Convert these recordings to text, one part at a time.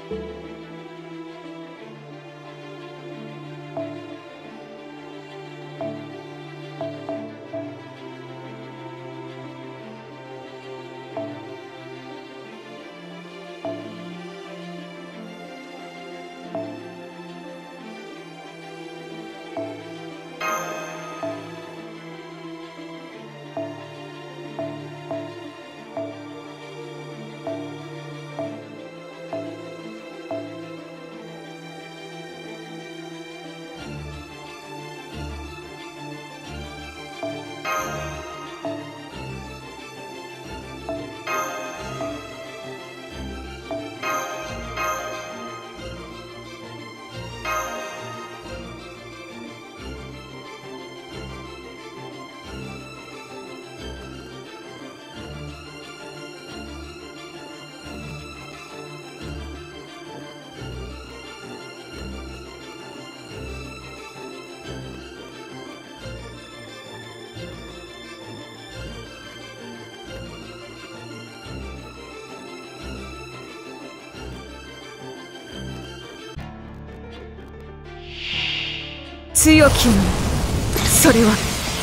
強き者、それは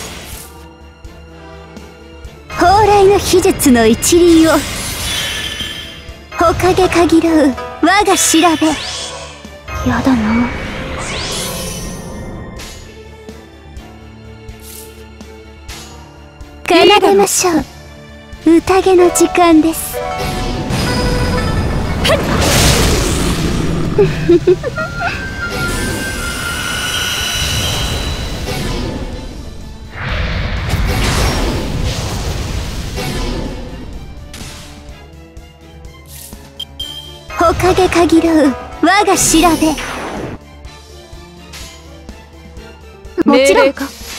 蓬莱の秘術の一輪を他で限らう我が調べ。やだな。奏でましょう。宴の時間です。他で限らう我が調べ。もちろん。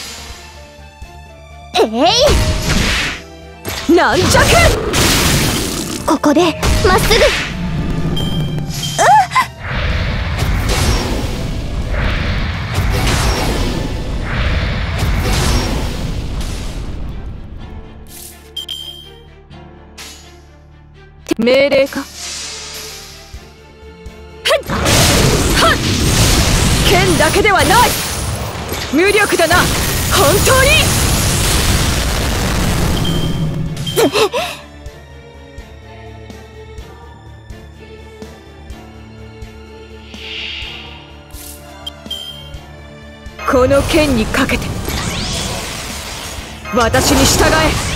軟弱。 ここでまっすぐ。 命令か。剣だけではない。無力だな、本当に。この剣にかけて私に従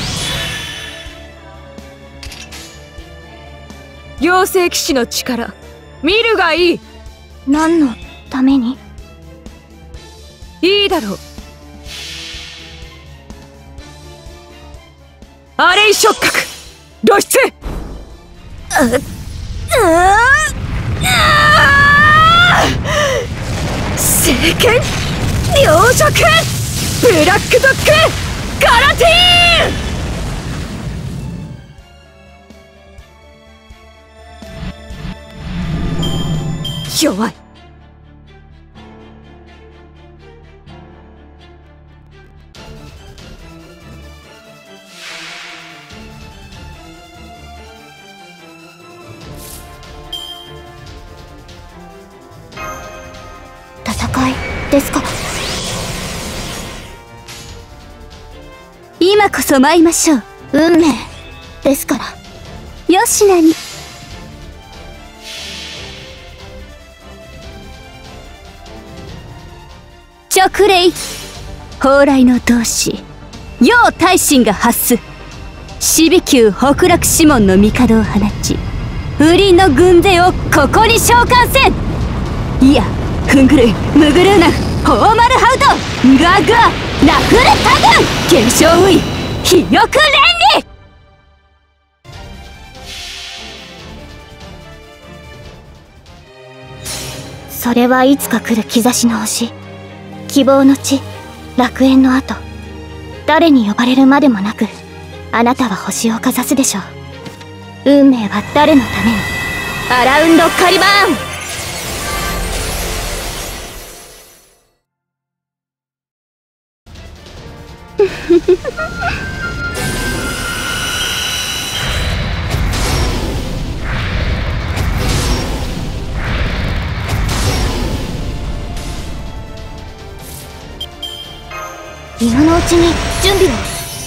え。妖精騎士の力見るがいい。 何のために？ いいだろう。アレイ触覚露出。聖剣両触ブラックドッグガラティーン。弱い。 戦いですか。今こそ参りましょう。運命ですから。よしなに。直令。蓬莱の同志楊大臣が発す。死備宮北楽師門の帝を放ち、不倫の軍勢をここに召喚せん。いや、フングルイ、ムグルーナフ、ホーマルハウト、ガグア、ラフルタグン、継承ウイ、肥力連理。それはいつか来る兆しの星、希望の地、楽園の後、誰に呼ばれるまでもなく、あなたは星をかざすでしょう。運命は誰のために。アラウンドカリバーン。 今のうちに準備を。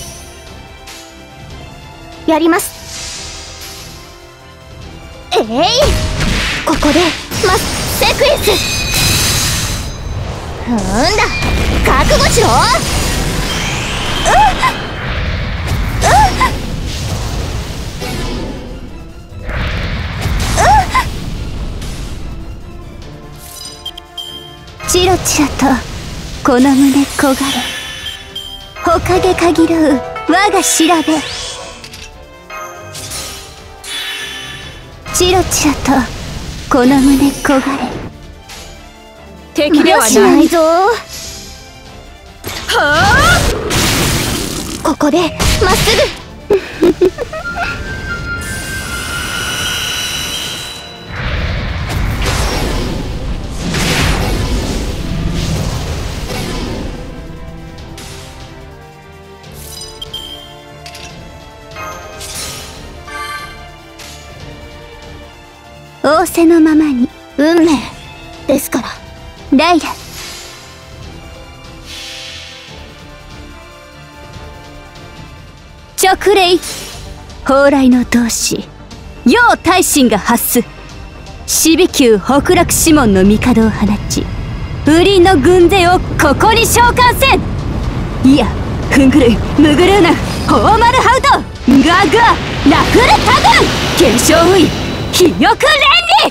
やります。ここでセクエンス。だ覚悟しろ。 チロチラとこの胸焦がれ、ほかげ限るう我が調べ。チロチラとこの胸焦がれ、 敵ではないぞ。ここでまっすぐ。 仰せのままに。 運命ですから。 ライラ、直令。蓬莱の同志楊大臣が発す。死ビ級北楽シモンの帝を放ち、ウリの軍勢をここに召喚せん。いや、フングルイ、ムグルーナ、ホーマルハウト、ガグア、ラフルタグン、継承ウイ、肥翼連理。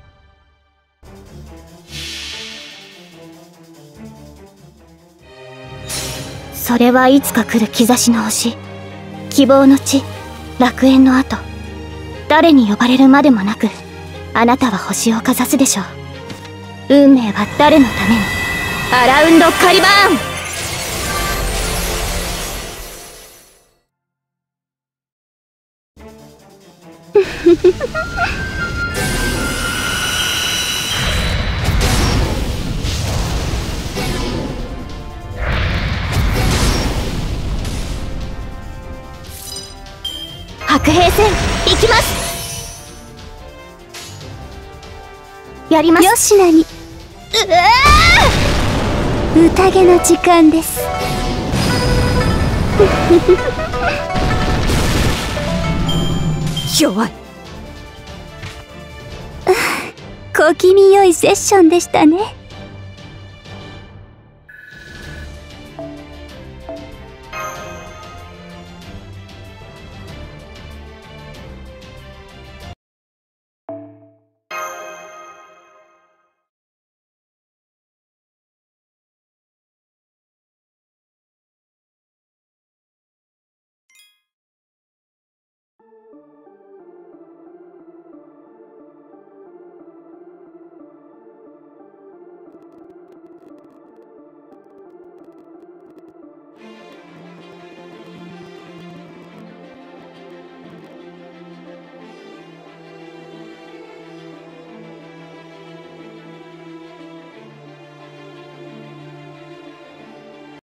それはいつか来る兆しの星、希望の地、楽園の後、誰に呼ばれるまでもなく、あなたは星をかざすでしょう。運命は誰のために。アラウンドカリバーン。白兵戦行きます。やります。 よしなに。宴の時間です。 弱い。 小気味良いセッションでしたね。